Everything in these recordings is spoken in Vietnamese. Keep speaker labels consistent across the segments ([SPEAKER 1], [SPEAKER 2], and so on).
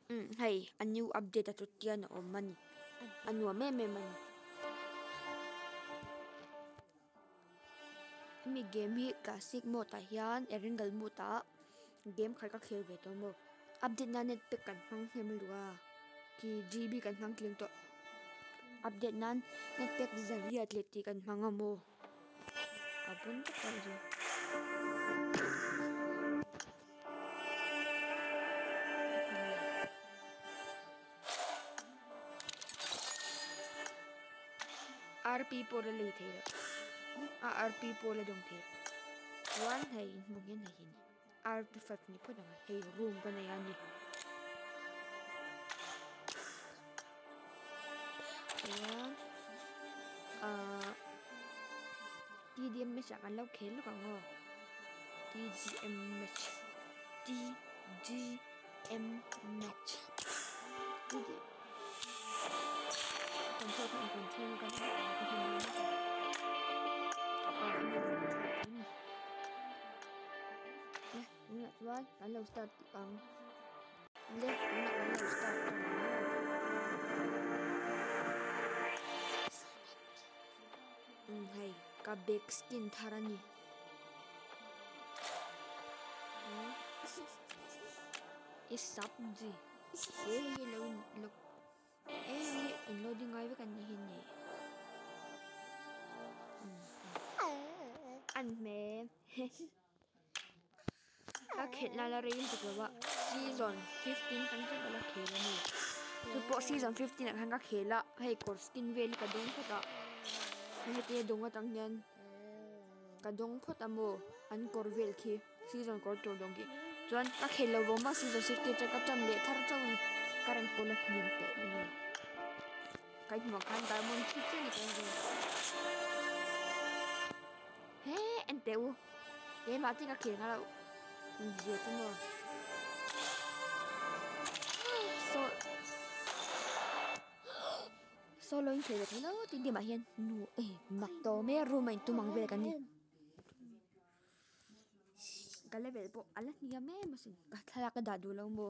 [SPEAKER 1] Hey, a new update at Tiana or money. Anu meme money. Mi game hi ka sig mo ta hian eringal mu ta game khai ka khel ve to mo. Update na net pe kan hang hem lua. Ki GB kan hang kling to. Update nan net pe zaria atleti kan hanga mo. Abun to ka jo. RP pole le thera. RP pole dong thera. One hay mungkin hay ni. RP5 ni po na hey room pa na yan ni. Ayan. TDM match akan lau khel ka ngo. TGM match. TGM match. TDM. Control kan. Nak tuan, kalau start left nak kalau start. Hai, ka back skin tharani. Is sabji. Lo. Loading ai với kan ni hin ni. Ăn mẹ. Các khét la rain tu wa season 15 kan tu la khela ni. Tu po season 15 kan ka khela. Hey core skin vel ka dong phota. Hey te dong wa tang yan. Ka dong phota mo an core vel khi season core to dong ki. Chuan ka khela wo ma season 15 ta ka tam le thar chaw ni. Karan pola nin te ni. Kai mo kan diamond chi che ni kan. Hey enteu. Ye ma ti ka khela la. Dễ thế nào so lo thế được nó thì điểm mà hiền nụ mặc to mẹ rồi mình tu mang về cái này cái level bộ anh nhớ mẹ mà xin cái thằng cái đadu lâu mồ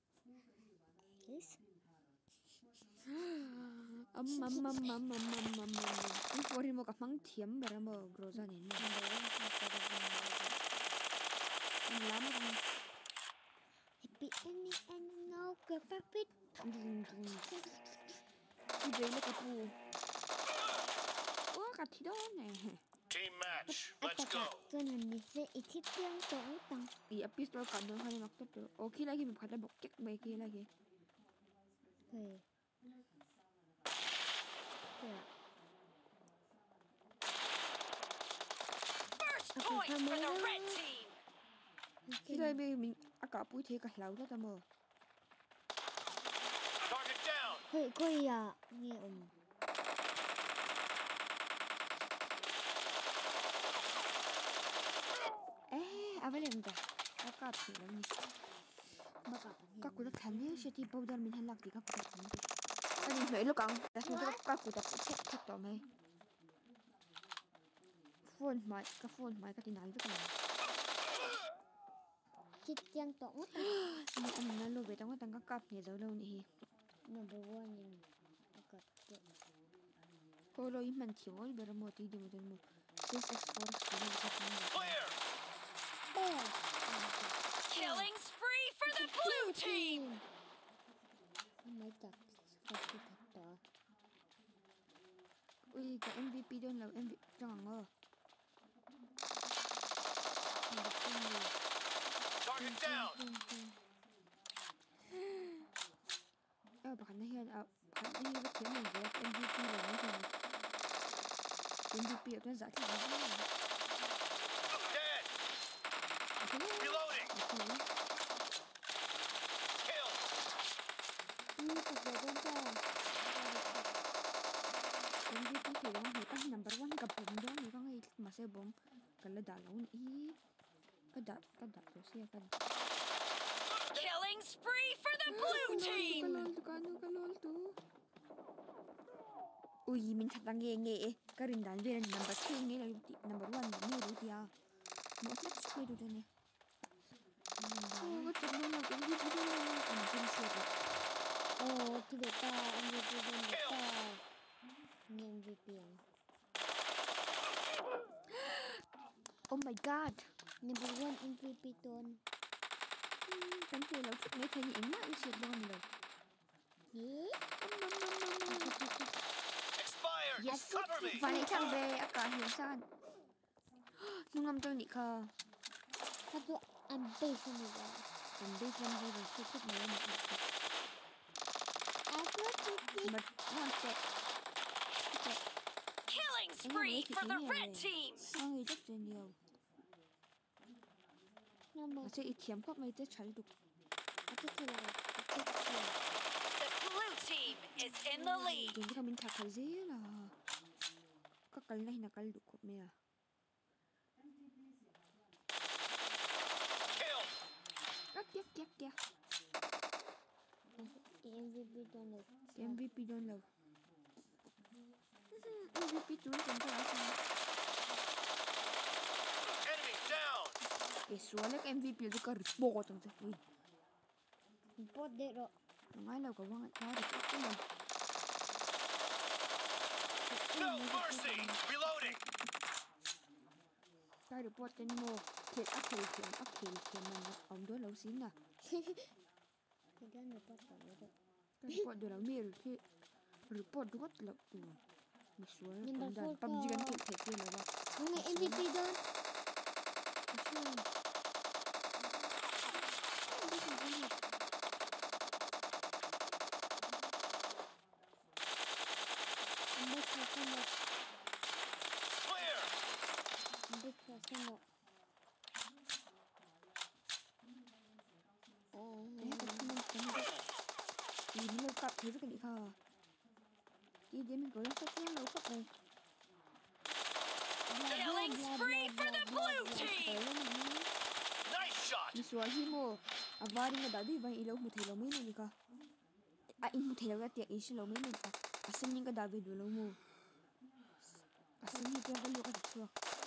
[SPEAKER 1] anh phơi đi một cái măng thiếm vậy mà grow ra nên lắm happy and no good perfect đi lấy cái pu cả thi đó nè
[SPEAKER 2] team match let's go
[SPEAKER 3] cái này mình sẽ ít tiếng tổ tăng
[SPEAKER 1] ý pistol cả nó hay mặc tốt rồi ok lagi mình phải bọc chết mấy kia lagi
[SPEAKER 2] first point for the red team.
[SPEAKER 1] Khi đây mình cả bụi thế cả lâu đó tao mơ.
[SPEAKER 2] Target down.
[SPEAKER 3] Hey, coi à, nghe
[SPEAKER 1] Apa yang dah? Kakak tu lah ni. Kakak dah tanya siapa powder min halak di kakak tu. Kali ni lo kang, dah sudah kakak dah cek tu mai. Phone mai ka tinal tu kan.
[SPEAKER 3] ít tiếng tổ
[SPEAKER 1] Ni an na lo betang tang kakak ni dah lo ni.
[SPEAKER 3] number one in agak
[SPEAKER 1] Kalau iman cium beramoti di mudah mu. This is for
[SPEAKER 2] Clear. Killing spree for the blue team.
[SPEAKER 3] mấy tập phải thật đó
[SPEAKER 1] Ui, cái MVP đó là MVP chẳng ngờ.
[SPEAKER 2] Target down.
[SPEAKER 1] Bạn này hiện bạn đi với kiếm mình về MVP là như thế này. MVP ở trên giải thì
[SPEAKER 2] Dead. Reloading. Kill.
[SPEAKER 3] thật là đơn giản
[SPEAKER 1] MVP thì nó người ta number one gặp bom đó người ta ngay mà xe bom cái là đá lâu ý cái đá rồi xe cái
[SPEAKER 2] Killing spree for the blue team.
[SPEAKER 1] cái lol tu ui mình thật là nghe cái rin đàn về number 2 nghe là number 1 nghe rồi thì một flex quay được này cái chấm nó là cái gì đó
[SPEAKER 3] Về ta, MVP bên về ta. Nghe MVP à?
[SPEAKER 1] Oh my god.
[SPEAKER 3] Number 1 MVP tuần.
[SPEAKER 1] Tấm kia là thích mấy thầy nhịn mà chết luôn rồi.
[SPEAKER 2] Expired.
[SPEAKER 1] Yes.
[SPEAKER 2] Cover me.
[SPEAKER 1] Và hãy thằng về cả hiểu san. Nung ngâm tôi nị khờ.
[SPEAKER 3] Satu ambil sini dah.
[SPEAKER 1] Ambil van về rồi thích mấy mà.
[SPEAKER 3] Aku cuci.
[SPEAKER 1] But one step.
[SPEAKER 2] Killing spree for the red team.
[SPEAKER 1] Người rất là nhiều.
[SPEAKER 3] Nama.
[SPEAKER 1] Sẽ ít thiếm các mấy tết cháy được.
[SPEAKER 3] Aku telah. Aku telah.
[SPEAKER 2] The blue team is in the lead.
[SPEAKER 1] Jadi kami tak kerja lah. Kakal lah nak kalau duk mea.
[SPEAKER 2] Kill.
[SPEAKER 1] Kia.
[SPEAKER 3] MVP tuần được.
[SPEAKER 1] MVP don lâu. MVP tu kan tu asal.
[SPEAKER 2] Enemy down.
[SPEAKER 1] Soalnya MVP tu kan report tu.
[SPEAKER 3] Import deh ro.
[SPEAKER 1] Ngay lâu có vang có được cái này.
[SPEAKER 2] No mercy. Reloading.
[SPEAKER 1] Cái report tên mô thiệt ác thiệt mà ông đối lâu xíu nè.
[SPEAKER 3] Tidak dapat kalau tu.
[SPEAKER 1] Cái report đồ là mir thì report rất là Mà xuống
[SPEAKER 3] Nhưng mà
[SPEAKER 1] còn đàn
[SPEAKER 3] phone
[SPEAKER 1] PUBG
[SPEAKER 3] call.
[SPEAKER 1] gắn thiệt kia là ba.
[SPEAKER 3] Bunga MVP tuần. Ambil sama.
[SPEAKER 2] Clear.
[SPEAKER 3] Ambil sama.
[SPEAKER 1] Đấy còn không cái này. Thì mình lâu cặp thấy cái gì khờ. Đi đến mình có lên sách lâu cặp này.
[SPEAKER 2] Killing spree for the blue team. Nice shot.
[SPEAKER 1] Mình xuống hi mô. À vài người đã đi vay lâu một thầy lâu mấy này cơ. À in một thầy lâu cái tiệc in lâu mấy này cơ. À xem những cái đào về đủ lâu mô. À xem những cái lâu cái được chưa.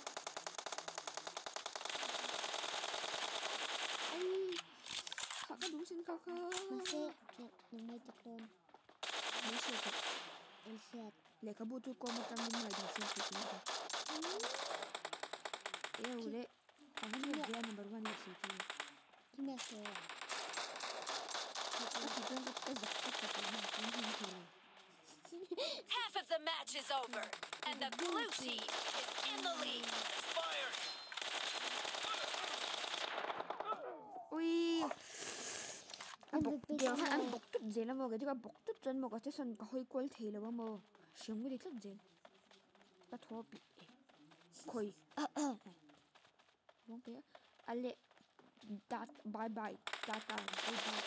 [SPEAKER 1] Ai. Khá có đúng xin khá.
[SPEAKER 3] Masih yang mai tekton.
[SPEAKER 1] Mấy sự thật.
[SPEAKER 3] Elsiat.
[SPEAKER 1] Lệ khá bố tôi có một trăm linh người được xin sự thật. Yêu đấy. À hắn là gia number 1 là sự thật.
[SPEAKER 3] Kina saya.
[SPEAKER 2] Half of the match is over, and the blue team is in the lead. Expired.
[SPEAKER 1] Ui. Anh bọc
[SPEAKER 3] MVP
[SPEAKER 1] điều
[SPEAKER 3] tuần
[SPEAKER 1] anh
[SPEAKER 3] này.
[SPEAKER 1] bọc tất gì là một cái thứ bọc tất chân một cái sân có hơi quên thì là mà sống cái tất gì. Bắt thua bị. Khôi. Không biết. Ale. Bye bye. Tata. Goodbye.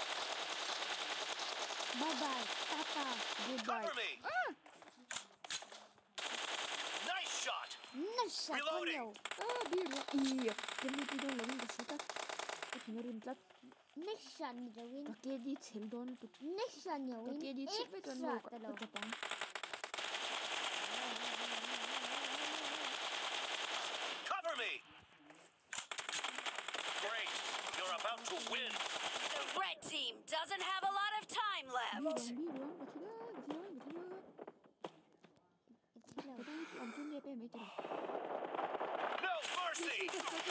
[SPEAKER 3] Bye bye. Tata.
[SPEAKER 1] Goodbye.
[SPEAKER 2] Cover me. Nice shot.
[SPEAKER 3] Nasa
[SPEAKER 2] Reloading.
[SPEAKER 3] kayo.
[SPEAKER 1] Bir là. Iya. Cái này tôi đâu lấy được tất. Cái thứ nó rim tất.
[SPEAKER 3] Nasa ni Jawin.
[SPEAKER 1] Cái kia đi chèn đón tụt.
[SPEAKER 3] Nasa niya
[SPEAKER 1] Cái
[SPEAKER 3] win.
[SPEAKER 1] kia đi chip với tuần
[SPEAKER 3] Extra
[SPEAKER 1] một.
[SPEAKER 3] talaw.
[SPEAKER 1] Cái bóng.
[SPEAKER 2] Cover me. Great. You're about to win. The red team doesn't have a lot of time left.
[SPEAKER 1] Bir cái thứ đó. Cái đó ông chú nghe bé mấy cái.
[SPEAKER 2] No mercy.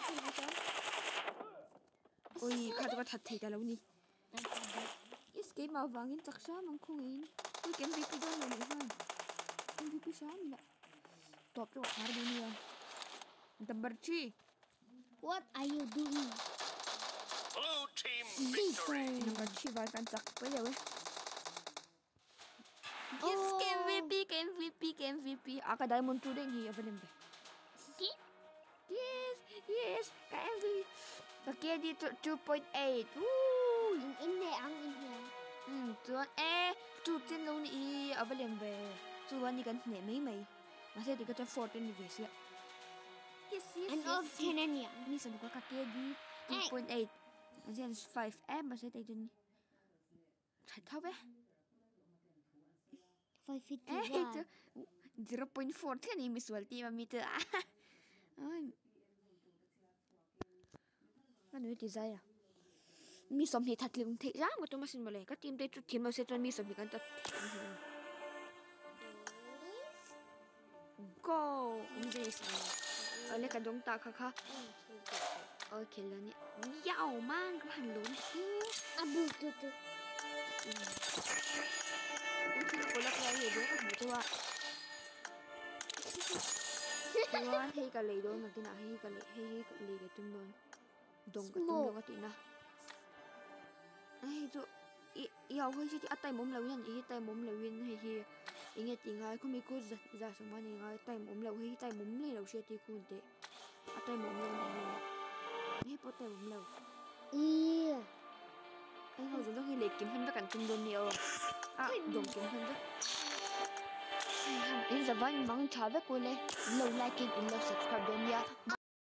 [SPEAKER 1] Ôi, 카드가 다 되다 라우니. Escape màu vàng in chắc sao mà không in. Tôi kiếm MVP đó là nữa hơn. MVP sao mình ạ. Top cho khá là nhiều. Tập chi.
[SPEAKER 3] What are you doing?
[SPEAKER 2] Blue team victory.
[SPEAKER 1] Number chi vài căn chắc bây giờ ấy.
[SPEAKER 3] Oh.
[SPEAKER 1] Yes, cái MVP. À cái diamond tu đấy gì ở bên đây. Yes, cái MVP. Cái kia đi 2.8.
[SPEAKER 3] Ang inhe, ang inhe.
[SPEAKER 1] Tuan tu tin lâu ni ở bên làm về tuan ni kan nhẹ mấy mà sẽ thì cái chân 14 ni về xí yes
[SPEAKER 3] And of Kenan niya.
[SPEAKER 1] ni sa buka kia đi 2.8 and then 5 mà sẽ tay chân thật thao bé
[SPEAKER 3] 551.
[SPEAKER 1] 0.4 thế này miss world team mi ta ai nó nuôi design à mi som hi that lim the jam ko to masin male ka team te tu team se ton mi som hi kan ta go mi se le ka dong ta kha okay lo ni yao man ko han lun
[SPEAKER 3] abu tu tu
[SPEAKER 1] ko la ka ye de ka mu to wa Tuan hei ka lei don natin hei ka lei ka tum don dong ka tum don atin na ai to yaw hoi chi atai mom lo yan i tai mom lo win hei hi inge ti ngai ko mi ko za so ma ni ngai tai mom lo hei tai mom le lo she ti kun te atai mom lo ni po tai mom lo
[SPEAKER 3] iya
[SPEAKER 1] ai ho zo hi le kim han ka kan tum don ni o dong kim han da in the van mong cha ve ko le lo like in lo subscribe don ya